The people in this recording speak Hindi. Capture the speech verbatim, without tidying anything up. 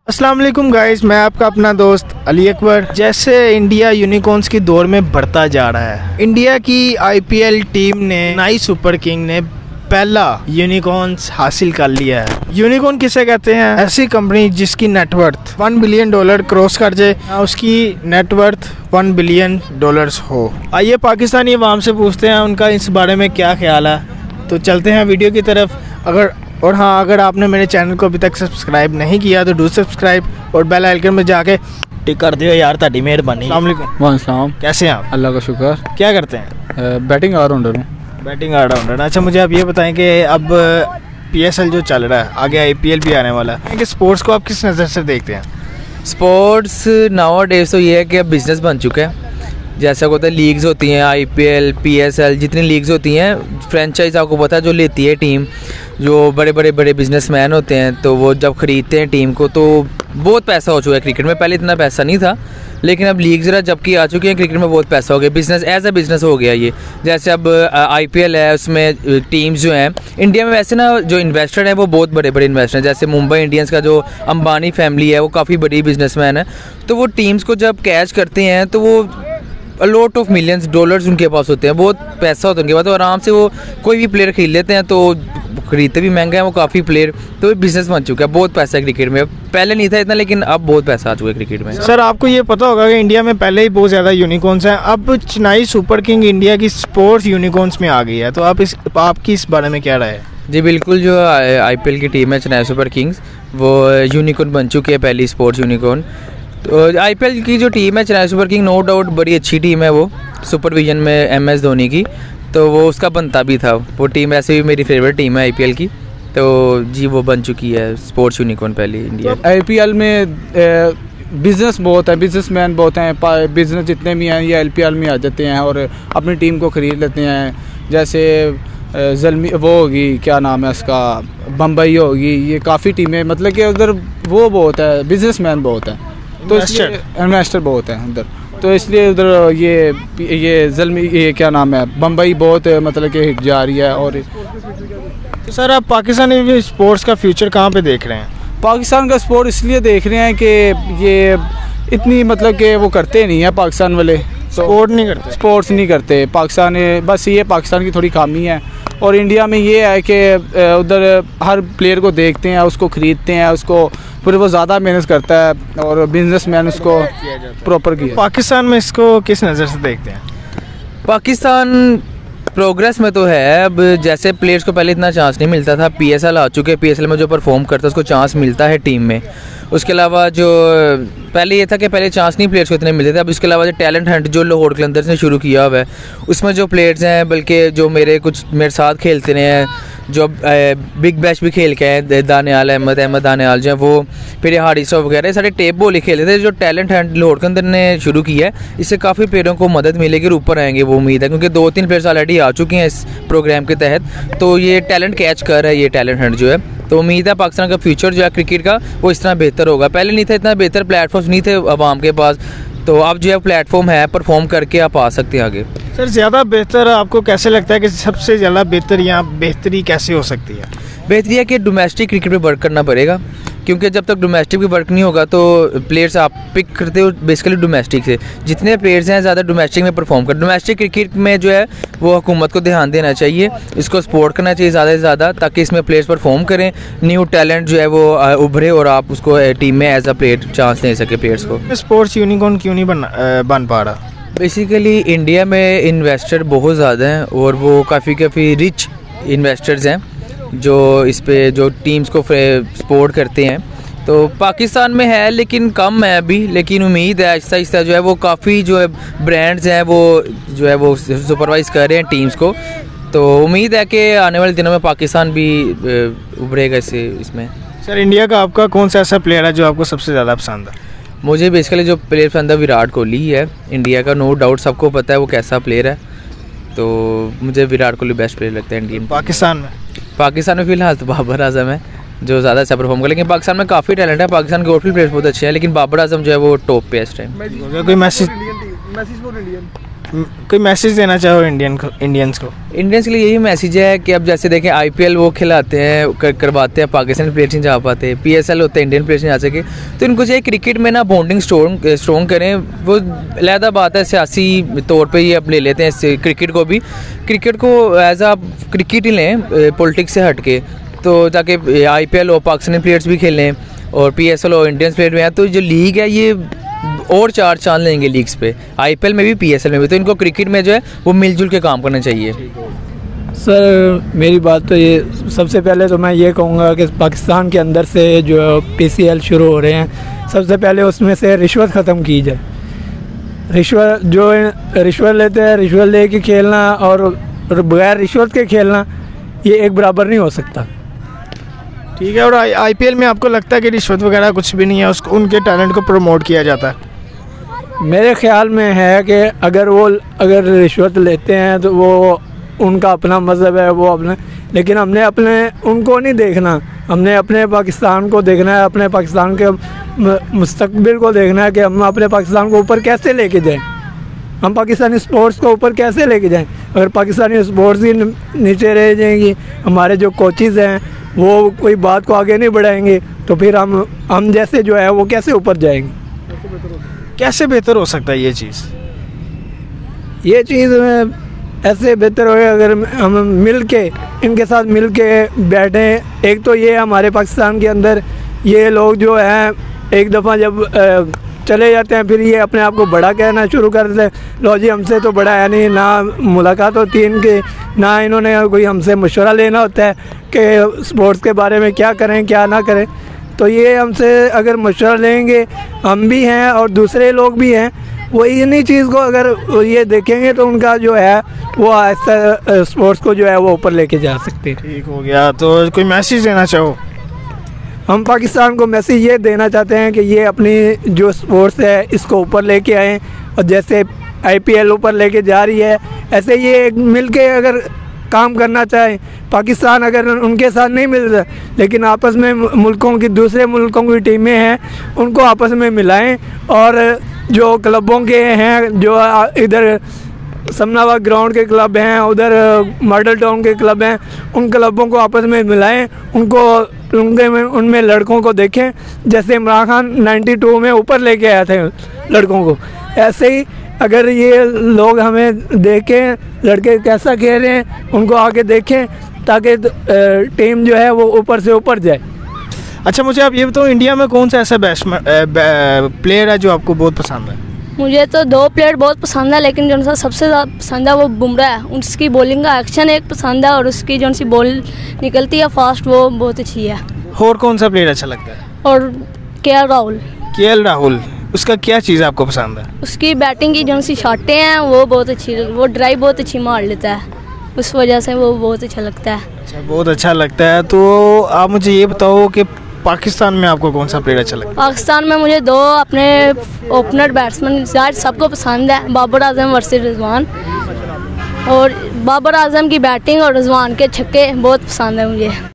अस्सलाम वालेकुम गाइस, मैं आपका अपना दोस्त अली अकबर। जैसे इंडिया यूनिकॉर्न्स की दौर में बढ़ता जा रहा है, इंडिया की आईपीएल टीम ने चेन्नई सुपर किंग ने पहला यूनिकॉर्न्स हासिल कर लिया है। यूनिकॉर्न किसे कहते हैं? ऐसी कंपनी जिसकी net worth one billion dollar cross कर जाए, उसकी नेटवर्थ वन बिलियन डॉलर्स हो। आइए पाकिस्तानी अवाम से पूछते हैं उनका इस बारे में क्या ख्याल है। तो चलते हैं वीडियो की तरफ। अगर और हाँ, अगर आपने मेरे चैनल को अभी तक सब्सक्राइब नहीं किया तो डू सब्सक्राइब और बेल आइकन में जाके टिक कर दियो यार, ताड़ी मेहरबानी। अस्सलाम वालेकुम। वालेकुम। कैसे हैं आप? अल्लाह का शुक्र। क्या करते हैं? बैटिंग ऑलराउंडर हूँ। Batting allrounder. अच्छा, मुझे आप ये बताएं कि अब पीएसएल जो चल रहा है, आगे आईपीएल भी आने वाला है, कि स्पोर्ट्स को आप किस नज़र से देखते हैं? स्पोर्ट्स नाउ डेज तो ये है कि अब बिज़नेस बन चुका है। जैसा होता है लीग्स होती हैं, आईपीएल, पीएसएल, जितनी लीग्स होती हैं, फ्रेंचाइज आपको पता है जो लेती है टीम, जो बड़े बड़े बड़े बिजनेसमैन होते हैं, तो वो जब ख़रीदते हैं टीम को तो बहुत पैसा हो चुका है क्रिकेट में। पहले इतना पैसा नहीं था, लेकिन अब लीग ज़रा जबकि आ चुकी हैं, क्रिकेट में बहुत पैसा हो गया। बिज़नेस एज अ बिज़नेस हो गया ये। जैसे अब आईपीएल है, उसमें टीम्स जो हैं इंडिया में, वैसे ना जो इन्वेस्टर हैं वो बहुत बड़े बड़े इन्वेस्टर हैं। जैसे मुंबई इंडियंस का जो अंबानी फैमिली है वो काफ़ी बड़ी बिजनेसमैन है, तो वो टीम्स को जब कैच करते हैं तो वो लॉट ऑफ मिलियंस डॉलर्स उनके पास होते हैं, बहुत पैसा होता है उनके पास, तो आराम से वो कोई भी प्लेयर खरीद लेते हैं। तो खरीदते भी महंगा है वो काफ़ी प्लेयर, तो बिजनेस बन चुका है। बहुत पैसा है क्रिकेट में, पहले नहीं था इतना, लेकिन अब बहुत पैसा आ चुका है क्रिकेट में। सर, आपको ये पता होगा कि इंडिया में पहले ही बहुत ज़्यादा यूनिकॉर्न्स हैं, अब चेन्नई सुपर किंग इंडिया की स्पोर्ट्स यूनिकॉर्न्स में आ गई है, तो आप इस आपकी इस बारे में क्या राय है? जी बिल्कुल, जो आईपीएल की टीम है चेन्नई सुपर किंग्स, वो यूनिकॉर्न बन चुकी है, पहली स्पोर्ट्स यूनिकॉर्न। तो आईपीएल की जो टीम है Chennai super king, no doubt बड़ी अच्छी टीम है वो, सुपरविजन में एम एस धोनी की, तो वो उसका बनता भी था। वो टीम ऐसे भी मेरी फेवरेट टीम है आईपीएल की, तो जी वो बन चुकी है स्पोर्ट्स यूनिकॉर्न पहली इंडिया। आईपीएल में बिज़नेस बहुत है, बिजनेसमैन बहुत हैं, बिज़नेस जितने भी हैं ये आईपीएल में आ जाते हैं और अपनी टीम को ख़रीद लेते हैं। जैसे जलमी वो होगी, क्या नाम है उसका, बम्बई होगी, ये काफ़ी टीमें, मतलब कि उधर वो बहुत है, बिजनेसमैन बहुत है, तो इसलिए इन्वेस्टर बहुत है उधर, तो इसलिए उधर ये ये जलमी ये क्या नाम है, बम्बई बहुत मतलब कि हिट जा रही है। और तो सर, आप पाकिस्तानी स्पोर्ट्स का फ्यूचर कहाँ पे देख रहे हैं? पाकिस्तान का स्पोर्ट इसलिए देख रहे हैं कि ये इतनी मतलब कि वो करते नहीं है पाकिस्तान वाले, सपोर्ट नहीं करते, स्पोर्ट्स नहीं करते पाकिस्तान, बस ये पाकिस्तान की थोड़ी खामी है। और इंडिया में ये है कि उधर हर प्लेयर को देखते हैं, उसको ख़रीदते हैं, उसको फिर वो ज़्यादा मेहनत करता है और बिजनेसमैन उसको प्रॉपर किया। पाकिस्तान में इसको किस नज़र से देखते हैं? पाकिस्तान प्रोग्रेस में तो है। अब जैसे प्लेयर्स को पहले इतना चांस नहीं मिलता था, पीएसएल आ चुके हैं, पीएसएल में जो परफॉर्म करता है उसको चांस मिलता है टीम में। उसके अलावा जो पहले ये था कि पहले चांस नहीं प्लेयर्स को इतने मिलते थे, अब इसके अलावा जो टैलेंट हंट जो लाहौर कलंदर्स ने शुरू किया हुआ है, उसमें जो प्लेयर्स हैं, बल्कि जो मेरे कुछ मेरे साथ खेलते रहे हैं, जो बिग बैश भी खेल के हैं, दानियाल अहमद अहमद दानियाल जो है वो, फिर हारिस वगैरह सारे टेप बॉल ही खेलते थे। जो टैलेंट हंट लाहौर के अंदर ने शुरू किया है, इससे काफ़ी प्लेयरों को मदद मिलेगी और ऊपर आएंगे, वो उम्मीद है, क्योंकि दो तीन प्लेयर्स ऑलरेडी आ चुके हैं इस प्रोग्राम के तहत, तो ये टैलेंट कैच कर रहा है ये टैलेंट हंट जो है। तो उम्मीद है पाकिस्तान का फ्यूचर जो है क्रिकेट का वो इस तरह बेहतर होगा। पहले नहीं था, इतना बेहतर प्लेटफॉर्म्स नहीं थे आवाम के पास, तो अब जो है प्लेटफॉर्म है, परफॉर्म करके आप आ सकते हैं आगे। सर, ज़्यादा बेहतर आपको कैसे लगता है कि सबसे ज़्यादा बेहतर यहाँ बेहतरी कैसे हो सकती है? बेहतरी है कि डोमेस्टिक क्रिकेट पे वर्क करना पड़ेगा, क्योंकि जब तक डोमेस्टिक पे वर्क नहीं होगा तो प्लेयर्स आप पिक करते हो बेसिकली डोमेस्टिक से। जितने प्लेयर्स हैं ज़्यादा डोमेस्टिक में परफॉर्म कर, डोमेस्टिक क्रिकेट में जो है वो हुकूमत को ध्यान देना चाहिए, इसको सपोर्ट करना चाहिए ज़्यादा से ज़्यादा, ताकि इसमें प्लेयर्स परफॉर्म करें, न्यू टैलेंट जो है वो उभरे और आप उसको टीम में एज अ प्लेयर चांस दे सके प्लेयर्स को। स्पोर्ट्स यूनिकॉर्न क्यों नहीं बन बन पा रहा? बेसिकली इंडिया में इन्वेस्टर बहुत ज़्यादा हैं और वो काफ़ी काफ़ी रिच इन्वेस्टर्स हैं जो इस पे जो टीम्स को सपोर्ट करते हैं। तो पाकिस्तान में है लेकिन कम है अभी, लेकिन उम्मीद है आहिस्ता आहिस्ता जो है वो काफ़ी जो है ब्रांड्स हैं वो जो है वो सुपरवाइज़ कर रहे हैं टीम्स को, तो उम्मीद है कि आने वाले दिनों में पाकिस्तान भी उभरेगा इससे इसमें। सर, इंडिया का आपका कौन सा ऐसा प्लेयर है जो आपको सबसे ज़्यादा पसंद है? मुझे बेसिकली जो प्लेयर पसंद है विराट कोहली ही है इंडिया का, नो डाउट, सबको पता है वो कैसा प्लेयर है, तो मुझे विराट कोहली बेस्ट प्लेयर लगता है इंडियन। पाकिस्तान में पाकिस्तान में फ़िलहाल तो बाबर आजम है जो ज़्यादा अच्छा परफॉर्म कर, लेकिन पाकिस्तान में काफ़ी टैलेंट है, पाकिस्तान के आउटफील्ड प्लेयर्स बहुत अच्छे हैं, लेकिन बाबर आजम जो है वो टॉप पे इस टाइम। कोई मैसेज कोई मैसेज देना चाहो इंडियन को इंडियंस को? इंडियंस के लिए यही मैसेज है कि अब जैसे देखें आईपीएल वो खिलाते हैं कर, करवाते हैं, पाकिस्तानी प्लेयर्स नहीं जा पाते, पीएसएल होते हैं इंडियन प्लेयर्स नहीं जा सके, तो इनको चाहिए क्रिकेट में ना बॉन्डिंग स्ट्रॉन्ग स्ट्रॉन्ग करें। वो अलहदा बात है, सियासी तौर पे ये अब ले लेते हैं क्रिकेट को भी, क्रिकेट को एज आ क्रिकेट ही लें पॉलिटिक्स से हट के, तो ताकि आईपीएल हो पाकिस्तानी प्लेयर्स भी खेलें और पीएसएल हो इंडियन प्लेयर में है, तो जो लीग है ये और चार चांद लेंगे लीग्स पे, आईपीएल में भी पीएसएल में भी, तो इनको क्रिकेट में जो है वो मिलजुल के काम करना चाहिए। सर मेरी बात तो ये, सबसे पहले तो मैं ये कहूँगा कि पाकिस्तान के अंदर से जो पीसीएल शुरू हो रहे हैं, सबसे पहले उसमें से रिश्वत ख़त्म की जाए। रिश्वत जो रिश्वत लेते हैं, रिश्वत ले के खेलना और बगैर रिश्वत के खेलना ये एक बराबर नहीं हो सकता। ठीक है। और आईपीएल में आपको लगता है कि रिश्वत वगैरह कुछ भी नहीं है, उसको उनके टैलेंट को प्रमोट किया जाता है? मेरे ख्याल में है कि अगर वो अगर रिश्वत लेते हैं तो वो उनका अपना मज़हब है, वो अपना, लेकिन हमने अपने उनको नहीं देखना, हमने अपने पाकिस्तान को देखना है, अपने पाकिस्तान के मुस्तकबिल को देखना है कि हम अपने पाकिस्तान को ऊपर कैसे लेके जाएं, हम पाकिस्तानी स्पोर्ट्स को ऊपर कैसे लेके जाएं। अगर पाकिस्तानी स्पोर्ट्स ही नीचे रह जाएंगी, हमारे जो कोचेज़ हैं वो कोई बात को आगे नहीं बढ़ाएंगे, तो फिर हम हम जैसे जो है वो कैसे ऊपर जाएंगे? कैसे बेहतर हो सकता है ये चीज़? ये चीज़ ऐसे बेहतर होगा अगर हम मिल के इनके साथ मिल के बैठें। एक तो ये हमारे पाकिस्तान के अंदर ये लोग जो हैं एक दफ़ा जब चले जाते हैं फिर ये अपने आप को बड़ा कहना शुरू कर देते हैं, लो जी हमसे तो बड़ा है नहीं, ना मुलाकात होती है इनकी, ना इन्होंने कोई हमसे मशवरा लेना होता है कि स्पोर्ट्स के बारे में क्या करें क्या ना करें। तो ये हमसे अगर मशवरा लेंगे, हम भी हैं और दूसरे लोग भी हैं, वो इन्हीं चीज़ को अगर ये देखेंगे तो उनका जो है वो ऐसा स्पोर्ट्स को जो है वो ऊपर लेके जा सकते हैं। ठीक हो गया। तो कोई मैसेज देना चाहो? हम पाकिस्तान को मैसेज ये देना चाहते हैं कि ये अपनी जो स्पोर्ट्स है इसको ऊपर लेके आएँ, और जैसे आईपीएल ऊपर लेके जा रही है ऐसे ये मिल के अगर काम करना चाहें, पाकिस्तान अगर उनके साथ नहीं मिल रहा लेकिन आपस में मुल्कों की दूसरे मुल्कों की टीमें हैं उनको आपस में मिलाएं, और जो क्लबों के हैं जो इधर समनाबाद ग्राउंड के क्लब हैं, उधर मॉडल टाउन के क्लब हैं, उन क्लबों को आपस में मिलाएं, उनको उनके में उनमें लड़कों को देखें जैसे इमरान खान नाइन्टी टू में ऊपर लेके आए थे लड़कों को, ऐसे ही अगर ये लोग हमें देखें लड़के कैसा खेल रहे हैं उनको आगे देखें ताकि टीम जो है वो ऊपर से ऊपर जाए। अच्छा मुझे आप ये बताओ, इंडिया में कौन सा ऐसा बैट्समैन प्लेयर है जो आपको बहुत पसंद है? मुझे तो दो प्लेयर बहुत पसंद है, लेकिन जो सा सबसे ज़्यादा पसंद है वो बुमराह है। उसकी बॉलिंग का एक्शन एक पसंद है और उसकी जो सी बॉल निकलती है फास्ट वो बहुत अच्छी है। और कौन सा प्लेयर अच्छा लगता है? और केएल राहुल। केएल राहुल, उसका क्या चीज़ आपको पसंद है? उसकी बैटिंग की जो सी शॉटें हैं वो बहुत अच्छी, वो ड्राइव बहुत अच्छी मार लेता है, उस वजह से वो बहुत अच्छा लगता है। अच्छा, बहुत अच्छा लगता है। तो आप मुझे ये बताओ कि पाकिस्तान में आपको कौन सा प्लेयर अच्छा लगता है? पाकिस्तान में मुझे दो अपने ओपनर बैट्समैन सबको पसंद है, बाबर आजम वर्सेस रिजवान, और बाबर आजम की बैटिंग और रिजवान के छक्के बहुत पसंद है मुझे।